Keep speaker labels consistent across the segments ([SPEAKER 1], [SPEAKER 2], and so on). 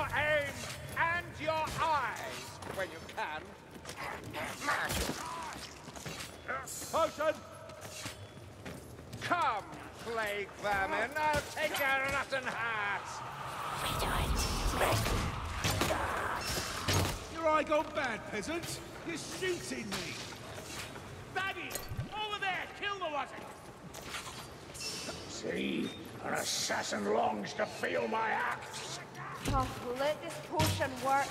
[SPEAKER 1] your aim and your eyes when you can. Potion! Come, plague vermin, I'll take your rotten hearts!
[SPEAKER 2] Your eye gone bad, peasant? You're shooting me!
[SPEAKER 1] Daddy! Over there! Kill the wazzing!
[SPEAKER 3] See? An assassin longs to feel my axe.
[SPEAKER 4] Oh, let this potion work.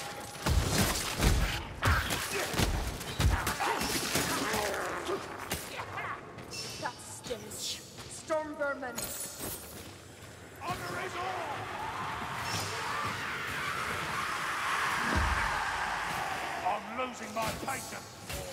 [SPEAKER 4] That stench. Storm vermin.
[SPEAKER 3] Honor is all! I'm losing my patience.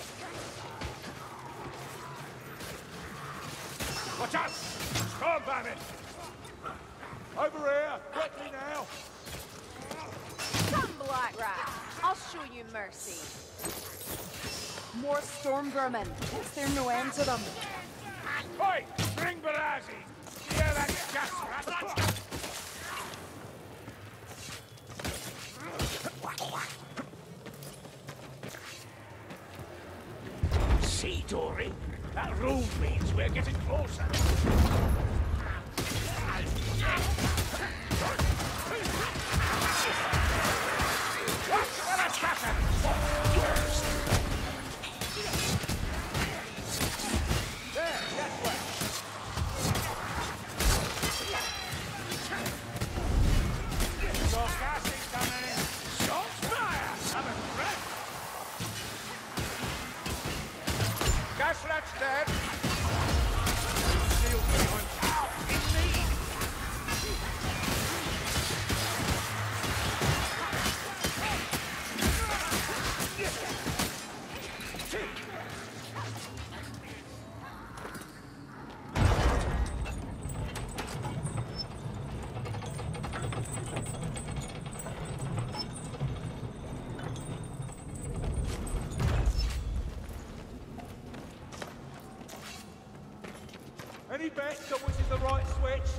[SPEAKER 1] Watch out! Storm vermin! Over here! Quickly now!
[SPEAKER 4] Come, Black Rat. I'll show you mercy. More storm vermin. Is there no end to them?
[SPEAKER 1] Oi! Bring Barazzi! Hear that gas rat?
[SPEAKER 3] See, Dory? That room means we're getting closer.
[SPEAKER 1] Watch for the assassins! There, that way. So gas is coming in. Shot fire! Have a breath! Gas rat's dead. Shield behind. Ow! In me! Any bets on which is the right switch?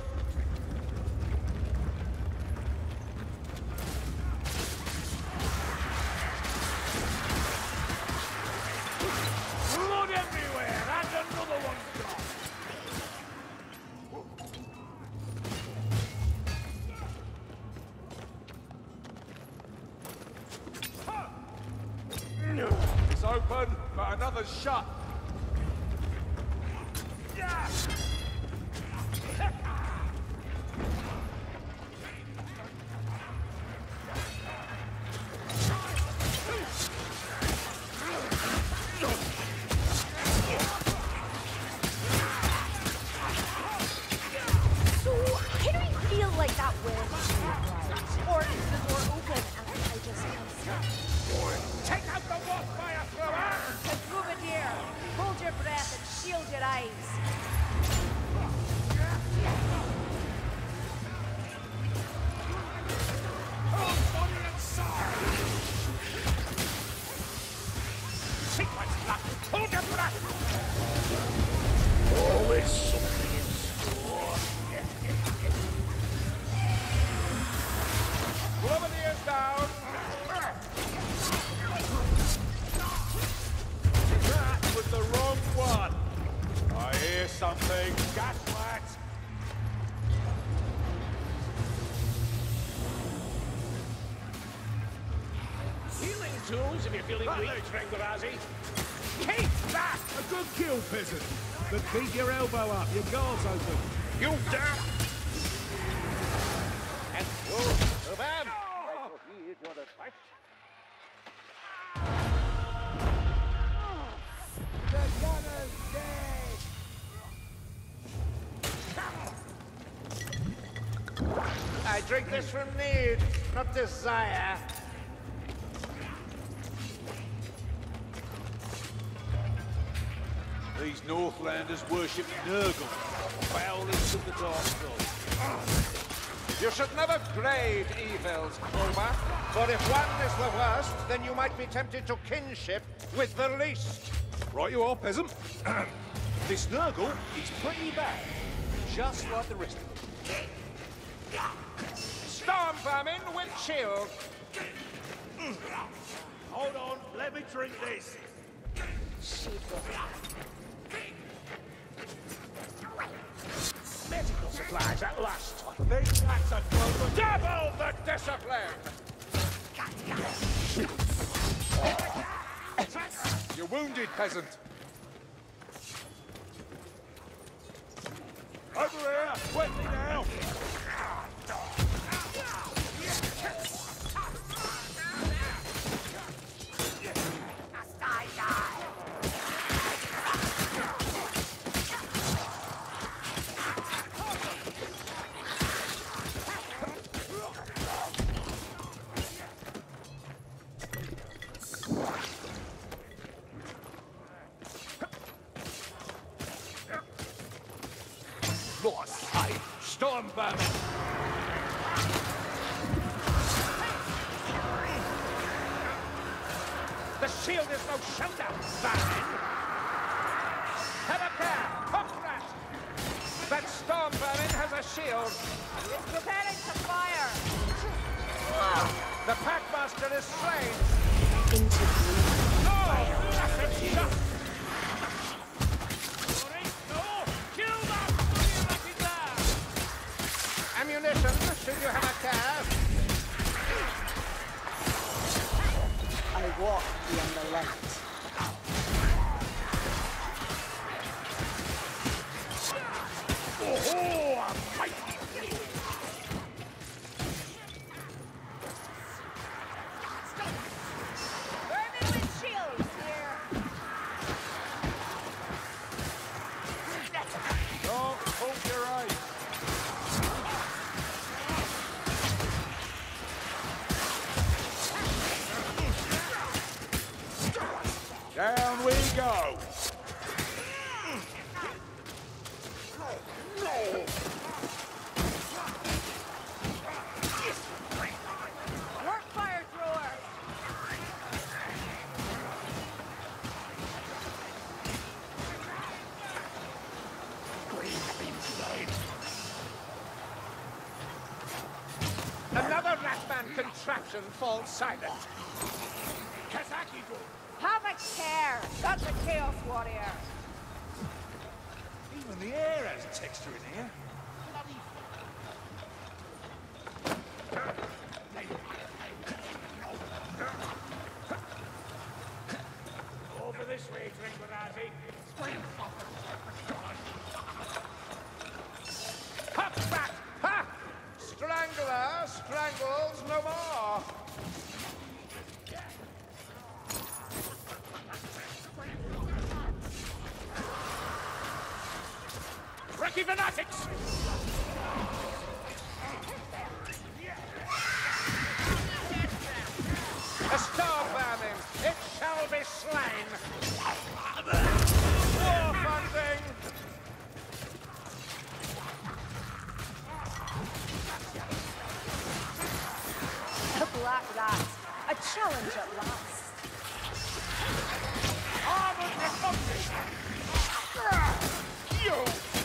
[SPEAKER 3] Blood everywhere, and another one's gone.
[SPEAKER 1] It's open, but another's shut.
[SPEAKER 4] So, how do we feel like that will? Or is the door open and I just can't stop?
[SPEAKER 1] Take out the wolf fire thrower!
[SPEAKER 4] Bombardier, hold your breath and shield your eyes.
[SPEAKER 1] Sequence block! Hold your breath!
[SPEAKER 3] Always something in store.
[SPEAKER 1] Bombardiers down! That was the wrong one! I hear something. Gaslight!
[SPEAKER 3] Healing tools if you're feeling weak, Trengarazi.
[SPEAKER 1] Keep that!
[SPEAKER 2] A good kill, peasant. But keep your elbow up, your guard's open.
[SPEAKER 1] You dare! And to them! The gunner's dead! I drink this from need, not desire.
[SPEAKER 2] These Northlanders worship Nurgle, foulest of the Dark Gods.
[SPEAKER 1] You should never grade evils, Oma. For if one is the worst, then you might be tempted to kinship with the least.
[SPEAKER 2] Right you are, peasant. This Nurgle is pretty bad, just like the rest of them.
[SPEAKER 1] storm vermin with shield.
[SPEAKER 3] Hold on, let me drink this. Medical supplies at last. These rats are broken.
[SPEAKER 1] Double the discipline!
[SPEAKER 2] You're wounded, peasant.
[SPEAKER 3] Over here! Quickly now!
[SPEAKER 1] Storm vermin! The shield is no shelter, vermin! Have a care, hop rat! That storm vermin has a shield!
[SPEAKER 4] It's preparing to fire!
[SPEAKER 1] The Packmaster is slain!
[SPEAKER 3] No! That's shot!
[SPEAKER 1] Ammunition, should you have a care?
[SPEAKER 5] I walk beyond the light.
[SPEAKER 3] Oh, a mighty blade!
[SPEAKER 4] Vermin with shields here!
[SPEAKER 2] Don't hold your eyes. Down we go.
[SPEAKER 4] Work fire thrower!
[SPEAKER 1] Another Ratman contraption falls silent.
[SPEAKER 3] Kazaki go!
[SPEAKER 4] Have a care! That's a Chaos Warrior!
[SPEAKER 3] Even the air has texture in here. Over this way, Drinkwarazi.
[SPEAKER 1] Hop rat! Ha! Strangler strangles no more!
[SPEAKER 3] Wrecky fanatics!
[SPEAKER 1] A storm vermin! It shall be slain! War funding!
[SPEAKER 4] A black rat! A challenge at last!
[SPEAKER 3] Armored repugnance! You!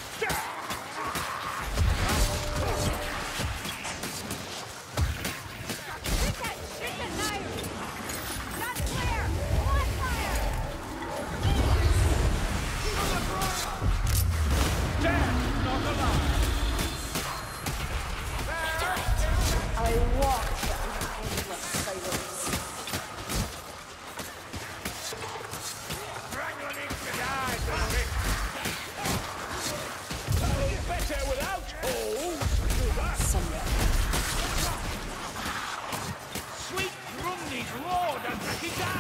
[SPEAKER 4] Shoot that shit at night! Not clear! On fire!
[SPEAKER 1] Dead, not alive!
[SPEAKER 5] I walk in endless silence.
[SPEAKER 3] Wrangling in to die, Dorothy! Better without holes!
[SPEAKER 5] Somewhere.
[SPEAKER 3] Sweet Grundy's Lord and Rakita!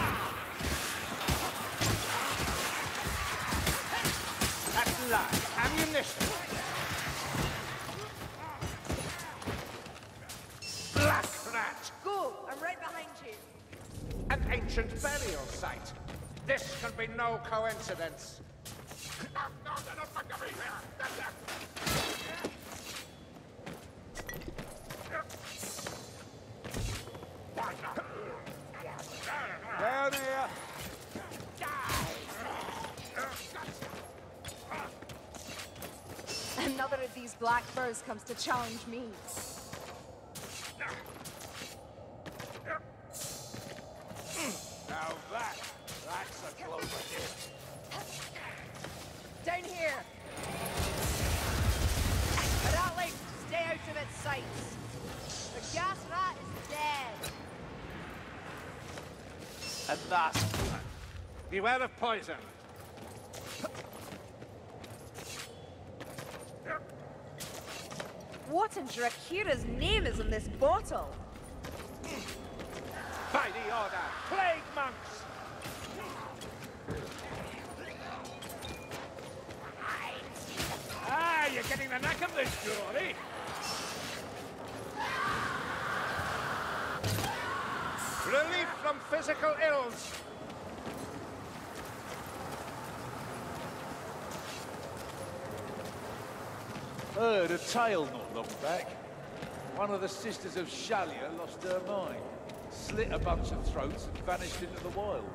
[SPEAKER 1] At last, ammunition! Black rat!
[SPEAKER 4] Go! I'm right behind you!
[SPEAKER 1] An ancient burial site. This can be no coincidence.
[SPEAKER 2] Down here.
[SPEAKER 4] Another of these black birds comes to challenge me.
[SPEAKER 2] dust.
[SPEAKER 1] Beware of poison.
[SPEAKER 4] What in Drakira's name is in this bottle?
[SPEAKER 1] By the order, plague monks!
[SPEAKER 3] Ah, you're getting the knack of this, Jory.
[SPEAKER 1] Relief from physical ills.
[SPEAKER 2] Heard a tale not long back. One of the sisters of Shalia lost her mind, slit a bunch of throats and vanished into the wild.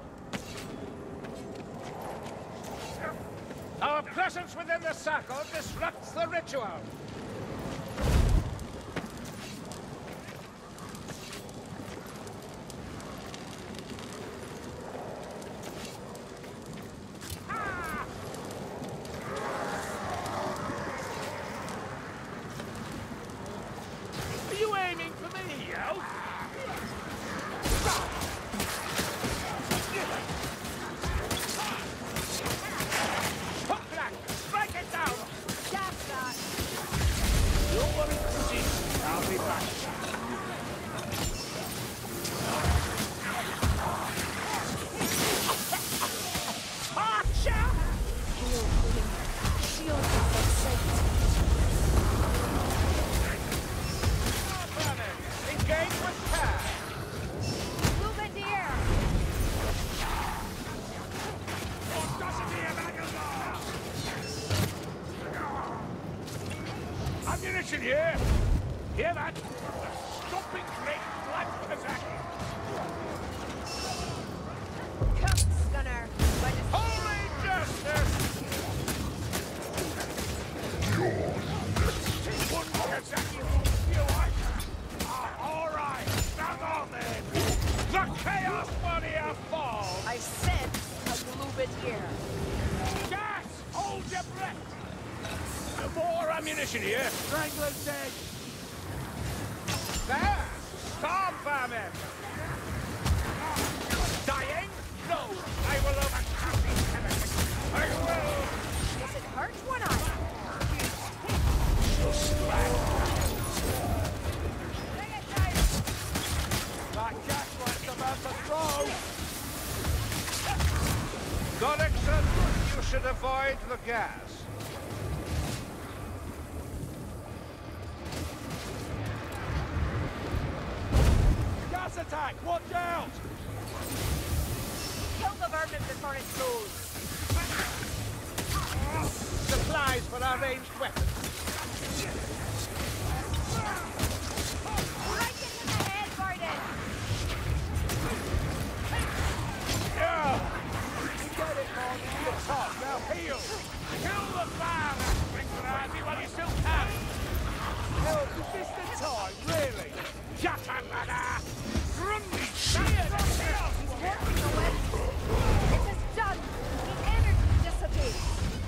[SPEAKER 1] Our presence within the circle disrupts the ritual.
[SPEAKER 3] Are you aiming for me, yo?
[SPEAKER 1] Hook black, strike it down!
[SPEAKER 4] Gas that!
[SPEAKER 3] Don't worry, Chrissy. I'll be back. Archer!
[SPEAKER 4] Shield is in sight.
[SPEAKER 1] Engage with care!
[SPEAKER 4] Lubandir!
[SPEAKER 3] Ammunition here! Hear that? Stomping great black Kazakh!
[SPEAKER 4] Come, Stunner! By the
[SPEAKER 1] Holy justice!
[SPEAKER 3] One Kazakh you like! All right, stand on then! The Chaos Warrior falls!
[SPEAKER 4] I sense a Lubandir.
[SPEAKER 3] Gas! Hold your breath! More ammunition here! Strangler's dead!
[SPEAKER 1] There! Storm vermin!
[SPEAKER 3] Dying? No! I will overcome these heretics! I will!
[SPEAKER 4] Does it hurt one eye? Bring it down!
[SPEAKER 3] That gaslight's about to throw!
[SPEAKER 1] Dorikson, you should avoid the gas.
[SPEAKER 3] Gas attack! Watch out!
[SPEAKER 4] Kill the vermin before it goes.
[SPEAKER 1] Supplies for our ranged weapons.
[SPEAKER 4] Right into the head, Varden!
[SPEAKER 3] Yeah! You get it, man! You're tough! Now heal! Kill the fire, Ringrazzi, while you still can! Hell, is this the time, really? Yatamada! Grundy! Cheer the chaos!
[SPEAKER 4] Working the left. It is done! The energy dissipates!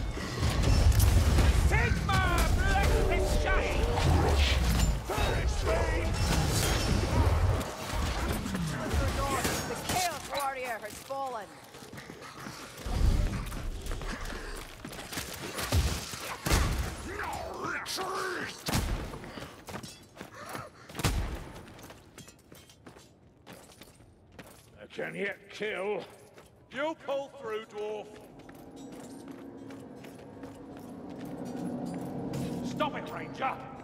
[SPEAKER 3] Sigma! Bless his shine! Perish me!
[SPEAKER 4] The Chaos Warrior has fallen.
[SPEAKER 3] I can yet kill. You pull through, dwarf. Stop it, Ranger!